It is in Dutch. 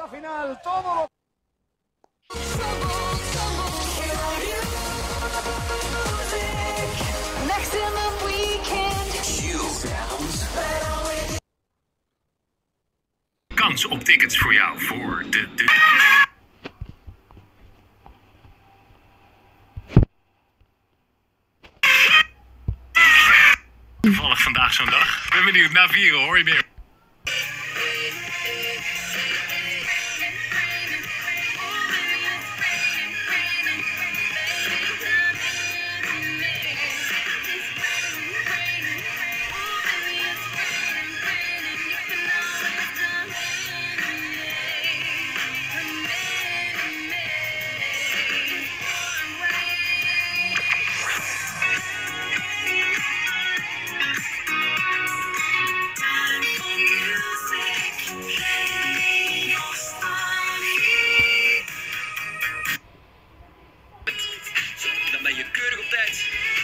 recta final, todo lo... Maximum weekend. Kans op tickets voor jou voor de... Toevallig vandaag zo'n dag. Ik ben benieuwd, na 4 hoor je meer. Dan ben je keurig op tijd.